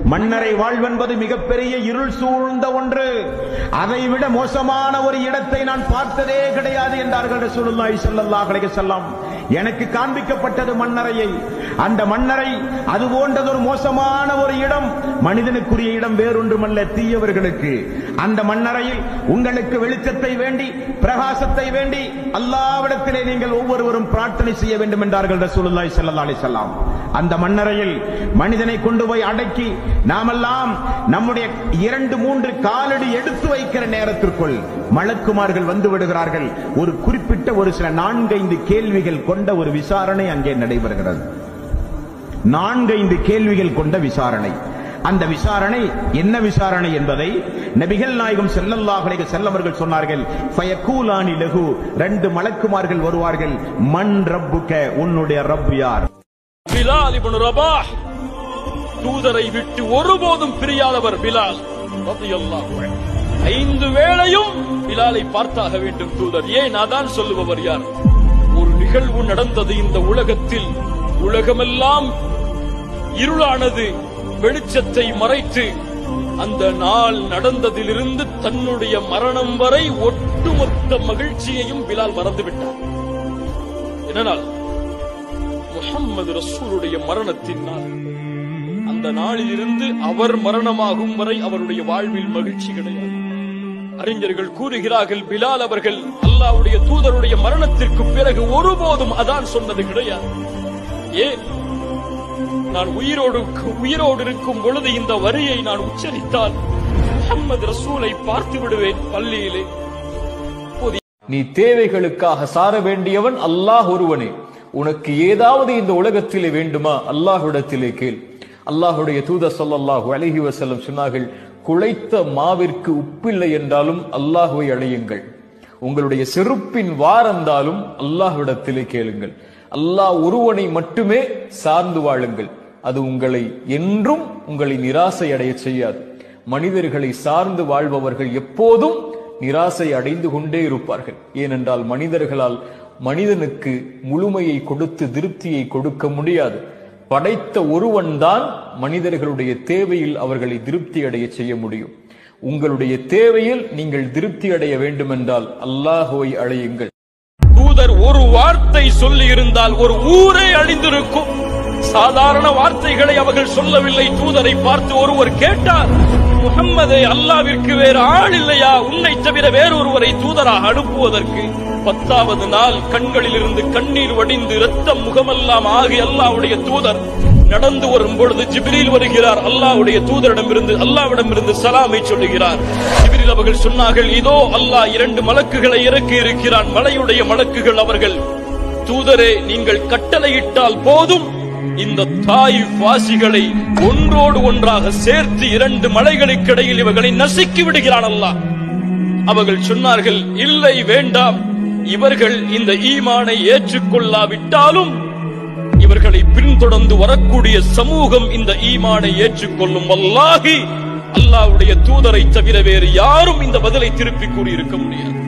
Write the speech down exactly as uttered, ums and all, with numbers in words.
மன்னரை வாழ்வென்பது மிகப்பெரிய இருள் சூழ்ந்த ஒன்று. அதைவிட மோசமான ஒரு இடத்தை நான் பார்த்ததே கிடையாது என்றார்கள் ரசூலுல்லாஹி ஸல்லல்லாஹு அலைஹி வஸல்லம். எனக்கு காண்பிக்கப்பட்டது மன்னரையை. அந்த மன்னரை அது போன்றதொரு மோசமான ஒரு இடம், மனிதனுக்குரிய இடம் வேறொன்றுமல்ல, தீயவர்களுக்கு. அந்த மன்னரையில் உங்களுக்கு வெளிச்சத்தை வேண்டி, பிரகாசத்தை வேண்டி அல்லாஹ்விடத்திலே நீங்கள் ஒவ்வொருவரும் பிரார்த்தனை செய்ய வேண்டும் என்றார்கள் ரசூலுல்லாஹி ஸல்லல்லாஹு அலைஹி வஸல்லம். அந்த மன்னரையில் மனிதனை கொண்டு போய் அடக்கி நாமெல்லாம் நம்முடைய இரண்டு மூன்று காலடி எடுத்து வைக்கிற நேரத்திற்குள் மலக்குமார்கள் வந்து விடுகிறார்கள். ஒரு குறிப்பிட்ட ஒரு சில நான்கைந்து கேள்விகள் கொண்ட ஒரு விசாரணை அங்கே நடைபெறுகிறது. நான்கைந்து கேள்விகள் கொண்ட விசாரணை. அந்த விசாரணை என்ன விசாரணை என்பதை நபிகள் நாயகம் ஸல்லல்லாஹு அலைஹி வஸல்லம் அவர்கள் சொன்னார்கள். ஃபயகூலானி லஹு, ரெண்டு மலக்குமார்கள் வருவார்கள். மன் ரப்புக, உன்னுடைய ரப் யார்? பிலால் இப்னு ரபாஹ், தூதரை விட்டு ஒருபோதும் பிரியாதவர் பிலால் ரலியல்லாஹு அன்ஹு. ஐந்து வேளையும் பிலாலை பார்த்தாக வேண்டும் தூதர். ஏன் அதான் சொல்லுபவர் யார்? ஒரு நிகழ்வு நடந்தது இந்த உலகத்தில், உலகமெல்லாம் இருளானது, வெளிச்சத்தை மறைத்து அந்த நாள் நடந்ததிலிருந்து தன்னுடைய மரணம் வரை ஒட்டுமொத்த மகிழ்ச்சியையும் பிலால் மறந்துவிட்டார். என்னால் முஹம்மது ரசூலுடைய மரணத்தின் நாள், அந்த நாளிலிருந்து அவர் மரணமாகும் வரை அவருடைய வாழ்வில் மகிழ்ச்சி கிடையாது. அறிஞர்கள் கூறுகிறார்கள், பிலால் அவர்கள் அல்லாஹ்வுடைய தூதருடைய மரணத்திற்கு பிறகு ஒருபோதும் அதான் சொன்னது கிடையாது. ஏன்? நான் உயிரோடு உயிரோடு இருக்கும் பொழுது இந்த வரியை நான் உச்சரித்தால் முஹம்மது ரசூலை பார்த்து விடுவேன் பள்ளியிலே. நீ தேவைகளுக்காக சார வேண்டியவன் அல்லாஹ் ஒருவனே. உனக்கு ஏதாவது இந்த உலகத்திலே வேண்டுமா, அல்லாஹ்விடத்திலே கேள். அல்லாஹ்வுடைய தூதர் ஸல்லல்லாஹு அலைஹி வஸல்லம் சொன்னார்கள், குழைத்த மாவிற்கு உப்பில்லை என்றாலும் அல்லாஹ்வை அழையுங்கள். உங்களுடைய செருப்பின் வாரந்தாலும் அல்லாஹ்விடத்திலே கேளுங்கள். அல்லாஹ் ஒருவனை மட்டுமே சார்ந்து வாழுங்கள். அது உங்களை என்றும் உங்களை நிராசை அடைய செய்யாது. மனிதர்களை சார்ந்து வாழ்பவர்கள் எப்போதும் நிராசை அடைந்து கொண்டே இருப்பார்கள். ஏனென்றால் மனிதர்களால் மனிதனுக்கு முழுமையை கொடுத்து திருப்தியை கொடுக்க முடியாது. படைத்த ஒருவன் தான் மனிதர்களுடைய தேவையில் அவர்களை திருப்தி அடைய செய்ய முடியும். உங்களுடைய தேவையில் நீங்கள் திருப்தி அடைய வேண்டும் என்றால் அல்லாஹுவை அழையுங்கள். தூதர் ஒரு வார்த்தை சொல்லி இருந்தால் ஒரு ஊரே அழிந்திருக்கும். சாதாரண வார்த்தைகளை அவர்கள் சொல்லவில்லை. தூதரை பார்த்து ஒருவர் கேட்டார், முஹம்மதே, அல்லாஹ்விற்கு வேறு ஆள் இல்லையா, உன்னை தவிர வேறொருவரை தூதராக அனுப்புவதற்கு? பத்தாவது நாள் கண்களில் இருந்து கண்ணீர் வடிந்து இரத்தம் முகமெல்லாம் ஆகி அல்லாஹ்வுடைய தூதர் நடந்து வரும் பொழுது ஜிப்ரீல் வருகிறார். அல்லாஹ்வுடைய தூதரிடமிருந்து அல்லாஹ்விடமிருந்து சலாமை சொல்லுகிறார். ஜிப்ரீல் அவர்கள் சொன்னார்கள், இதோ அல்லாஹ் இரண்டு மலக்குகளை இறக்கி இருக்கிறான், மலையுடைய மலக்குகள். அவர்கள், தூதரே, நீங்கள் கட்டளையிட்டால் போதும் இந்த தாயிஃப் வாசிகளை ஒன்றோடு ஒன்றாக சேர்த்து இரண்டு மலைகளுக்கு இடையில் இவர்களை நசுக்கி விடுகிறான் அல்லாஹ். அவர்கள் சொன்னார்கள், இல்லை, வேண்டாம், இவர்கள் இந்த ஈமானை ஏற்றுக்கொள்ளாவிட்டாலும் இவர்களை பின்தொடர்ந்து வரக்கூடிய சமூகம் இந்த ஈமானை ஏற்றுக்கொள்ளும். வல்லாஹி, அல்லாஹ்வுடைய தூதரை தவிர வேறு யாரும் இந்த பதிலை திருப்பி கூறியிருக்க முடியாது.